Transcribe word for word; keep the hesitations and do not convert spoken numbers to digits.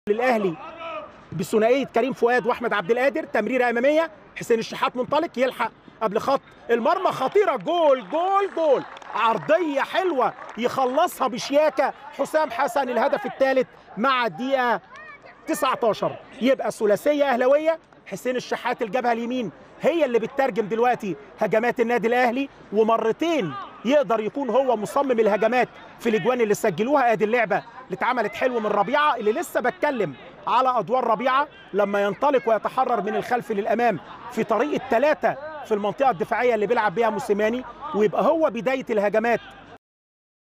للاهلي بثنائيه كريم فؤاد واحمد عبد القادر. تمريره اماميه، حسين الشحات منطلق يلحق قبل خط المرمى، خطيره، جول جول جول، عرضيه حلوه يخلصها بشياكه حسام حسن. الهدف الثالث مع الدقيقه تسعة عشر. يبقى ثلاثيه اهلاويه، حسين الشحات الجبهه اليمين هي اللي بتترجم دلوقتي هجمات النادي الاهلي، ومرتين يقدر يكون هو مصمم الهجمات في الاجوان اللي سجلوها. ادي اللعبه اللي اتعملت حلو من ربيعه، اللي لسه بتكلم على ادوار ربيعه لما ينطلق ويتحرر من الخلف للامام في طريق الثلاثه في المنطقه الدفاعيه اللي بيلعب بيها موسيماني، ويبقى هو بدايه الهجمات